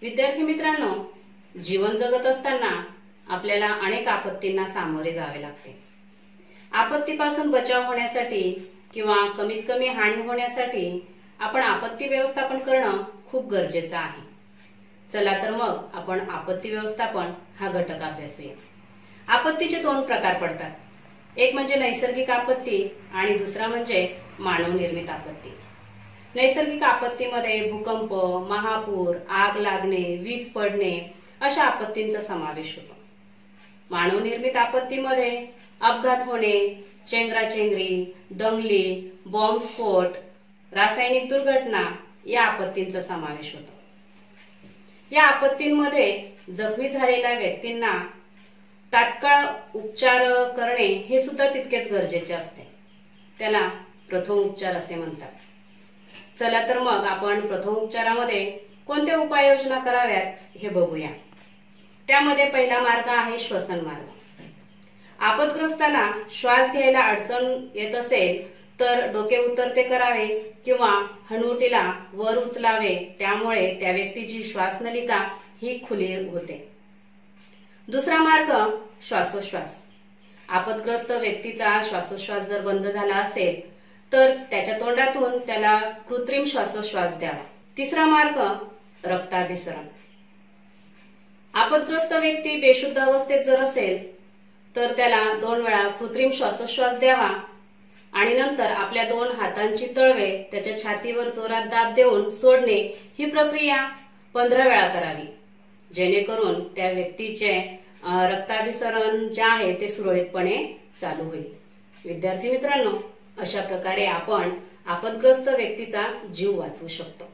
विद्यार्थी मित्रांनो, जीवन जगत असताना आपल्याला अनेक आपत्तींना सामोरे जावे लागते। आपत्तीपासून बचाव होण्यासाठी किंवा कमीत कमी हानी होण्यासाठी आपण आपत्ती व्यवस्थापन करणं खूप गरजेचं आहे। चला तर मग आपण आपत्ती व्यवस्थापन हा घटक अभ्यासूया। आपत्तीचे दोन प्रकार पडतात, एक म्हणजे नैसर्गिक आपत्ती आणि दुसरा म्हणजे मानव निर्मित आपत्ती। नैसर्गिक आपत्तीमध्ये भूकंप, महापूर, आग लागणे, वीज पडणे अशा आपत्तींचा समावेश होतो। मानव निर्मित आपत्तीमध्ये अपघात होणे, चेंगराचेंगरी, दंगली, बॉम्बस्फोट, रासायनिक दुर्घटना या आपत्तींचा समावेश होतो। या आपत्तींमध्ये जखमी झालेल्या व्यक्तींना तात्काळ उपचार करणे हे सुद्धा तितकेच गरजेचे असते, त्याला प्रथम उपचार असे म्हणतात। चला तर मग आपण प्रथम उपचारामध्ये कोणत्या उपाययोजना कराव्यात हे बघूया। त्यामध्ये पहिला मार्ग आहे श्वसन मार्ग। आपदग्रस्ताला श्वास घ्यायला अडचण येत असेल तर डोके उतरते करावे किंवा हनुवटीला वर उचलावे, त्यामुळे त्या व्यक्तीची श्वासनलिका ही खुली होते। दुसरा मार्ग श्वासोश्वास। आपदग्रस्त व्यक्तीचा श्वासोश्वास जर बंद झाला असेल तर त्याच्या तोंडातून त्याला कृत्रिम श्वासोश्वास द्यावा। तिसरा मार्ग रक्ताभिसरण। आपदग्रस्त व्यक्ती बेशुद्ध अवस्थेत जर असेल तर त्याला 2 वेळा कृत्रिम श्वासोश्वास द्यावा आणि नंतर आपल्या 2 हातांची तळवे त्याच्या छातीवर जोरात दाब देऊन सोडणे ही प्रक्रिया 15 वेळा करावी, जेणेकरून त्या व्यक्तीचे रक्ताभिसरण जे आहे ते सुरळीतपणे चालू होईल। विद्यार्थी मित्रांनो, अशा प्रकारे आपण आपदग्रस्त व्यक्तीचा जीव वाचवू शकतो।